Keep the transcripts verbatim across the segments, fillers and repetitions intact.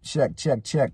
check, check, check.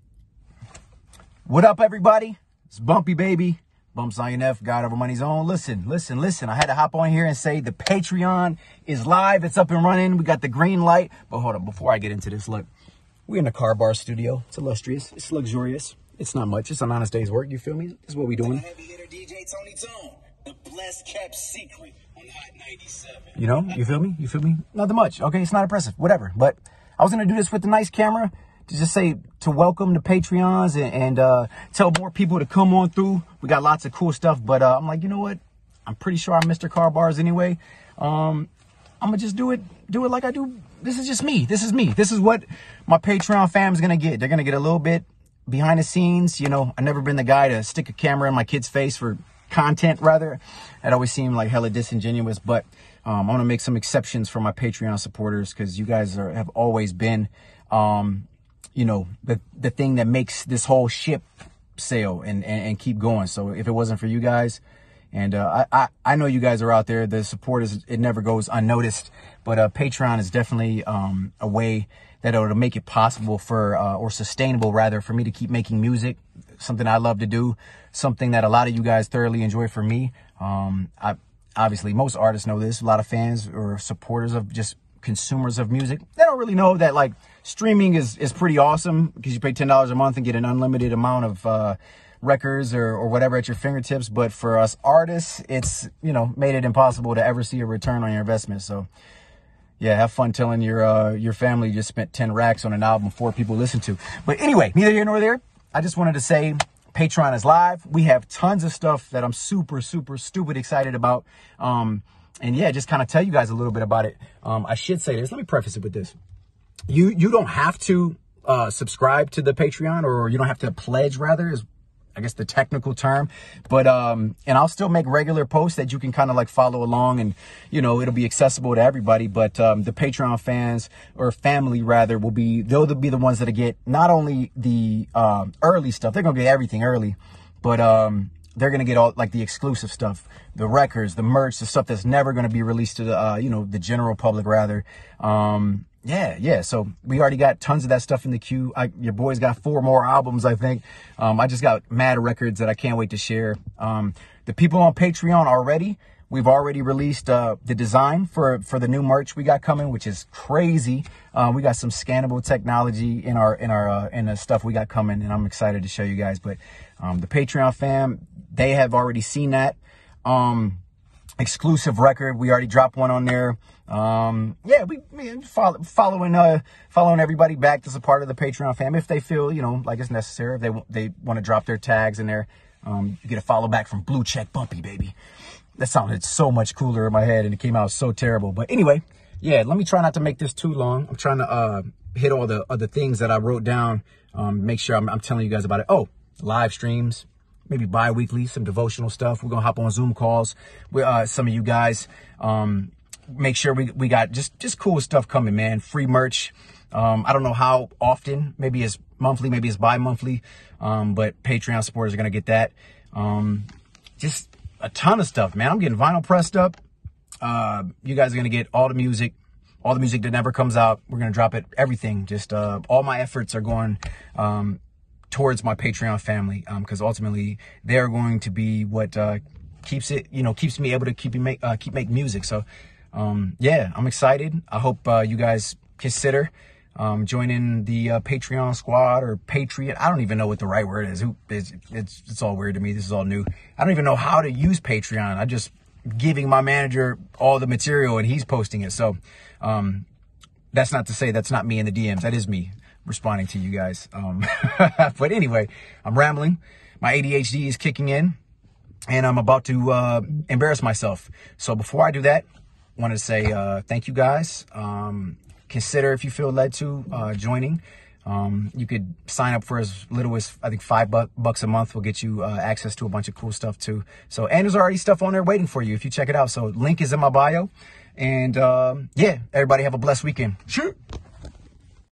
What up, everybody? It's Bumpy Baby. Bumps I N F, God Over Money's Own. Listen, listen, listen. I had to hop on here and say the Patreon is live. It's up and running. We got the green light. But hold on, before I get into this, look. We're in the Car Bar studio. It's illustrious. It's luxurious. It's not much. It's an honest day's work. You feel me? This is what we doing. Heavy hitter D J Tony Tone, the blessed kept secret on Hot ninety-seven. You know? You feel me? You feel me? Nothing much. Okay, it's not impressive. Whatever. But I was going to do this with the nice camera to just say, to welcome the Patreons and, and uh, tell more people to come on through. We got lots of cool stuff. But uh, I'm like, you know what? I'm pretty sure I'm Mister Car Bars anyway. Um, I'm going to just do it, do it like I do. This is just me. This is me. This is what my Patreon fam's going to get. They're going to get a little bit behind the scenes. You know, I've never been the guy to stick a camera in my kid's face for content, rather. It always seemed like hella disingenuous. But um, I'm going to make some exceptions for my Patreon supporters because you guys are, have always been, um, you know, the, the thing that makes this whole ship sail and, and, and keep going. So if it wasn't for you guys, and uh, I, I, I know you guys are out there. The support is, it never goes unnoticed. But uh, Patreon is definitely um, a way that it'll make it possible for, uh, or sustainable rather, for me to keep making music. Something I love to do. Something that a lot of you guys thoroughly enjoy for me. Um, I, obviously, most artists know this. A lot of fans or supporters of just consumers of music. They don't really know that, like, streaming is, is pretty awesome because you pay ten dollars a month and get an unlimited amount of uh, records or, or whatever at your fingertips. But for us artists, it's, you know, made it impossible to ever see a return on your investment. So yeah, have fun telling your uh, your family you just spent ten racks on an album four people listen to. But anyway, neither here nor there. I just wanted to say Patreon is live. We have tons of stuff that I'm super, super, stupid excited about. Um, and yeah, just kind of tell you guys a little bit about it. Um, I should say this. Let me preface it with this. You you don't have to uh, subscribe to the Patreon, or you don't have to pledge, rather, is I guess the technical term. But um, and I'll still make regular posts that you can kind of like follow along, and you know it'll be accessible to everybody. But um, the Patreon fans or family rather will be they'll be the ones that get not only the um, early stuff, they're gonna get everything early, but um, they're gonna get all like the exclusive stuff, the records, the merch, the stuff that's never gonna be released to the uh, you know the general public rather. Um, Yeah, yeah. So we already got tons of that stuff in the queue. I, your boy's got four more albums, I think. Um, I just got mad records that I can't wait to share. Um, the people on Patreon already, we've already released uh, the design for, for the new merch we got coming, which is crazy. Uh, we got some scannable technology in our in our uh, in the stuff we got coming, and I'm excited to show you guys. But um, the Patreon fam, they have already seen that. Um, exclusive record. We already dropped one on there. Um, yeah, we, we follow, following, uh, following everybody back as a part of the Patreon fam. If they feel, you know, like it's necessary, if they, they want to drop their tags in there, um, you get a follow back from Blue Check Bumpy, baby. That sounded so much cooler in my head and it came out so terrible. But anyway, yeah, let me try not to make this too long. I'm trying to, uh, hit all the other things that I wrote down. Um, make sure I'm, I'm telling you guys about it. Oh, live streams. Maybe bi-weekly, some devotional stuff. We're going to hop on Zoom calls with uh, some of you guys. Um, make sure we, we got just, just cool stuff coming, man. Free merch. Um, I don't know how often. Maybe it's monthly, maybe it's bi-monthly. Um, but Patreon supporters are going to get that. Um, just a ton of stuff, man. I'm getting vinyl pressed up. Uh, you guys are going to get all the music, all the music that never comes out. We're going to drop it, everything. Just uh, all my efforts are going um towards my Patreon family, um, because ultimately they're going to be what uh, keeps it, you know, keeps me able to keep make uh, keep make music. So, um, yeah, I'm excited. I hope uh, you guys consider um, joining the uh, Patreon squad or Patriot. I don't even know what the right word is. Who it's, it's it's all weird to me. This is all new. I don't even know how to use Patreon. I'm just giving my manager all the material and he's posting it. So, um, that's not to say that's not me in the D Ms. That is me responding to you guys. Um, but anyway, I'm rambling. My A D H D is kicking in and I'm about to uh, embarrass myself. So before I do that, I want to say uh, thank you guys. Um, consider, if you feel led to, uh, joining. Um, you could sign up for as little as, I think, five bu bucks a month will get you uh, access to a bunch of cool stuff too. So, and there's already stuff on there waiting for you if you check it out. So link is in my bio. And um, yeah, everybody have a blessed weekend. Sure.